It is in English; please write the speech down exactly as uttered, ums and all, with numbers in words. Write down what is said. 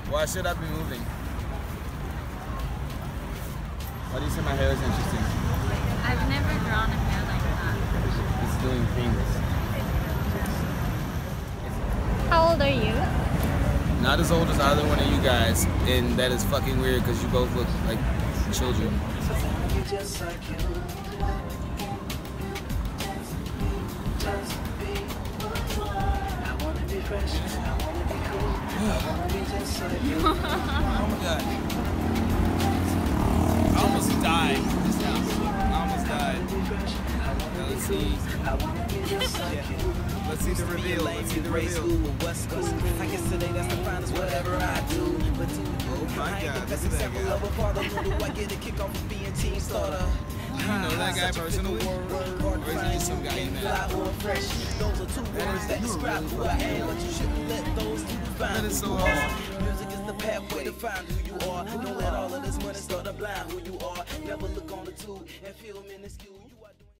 Why should I be moving? Why do you say my hair is interesting? I've never drawn a hair like that. It's doing things. How old are you? Not as old as either one of you guys, and that is fucking weird because you both look like children. Oh my god. I almost died. I almost died. Now let's see. Let's see the reveal. Let's see the reveal. I guess today that's the finest whatever I do. But to Oh my god, this is that guy. I get a kick off of being team starter. You know that guy personally? Or is he just some guy you met? Those are two words that describe who I am, but you shouldn't let those two define. That is so hard. Music is the pathway to find who you are. Don't let all of this money start to blind who you are. Never look on the two and feel minuscule.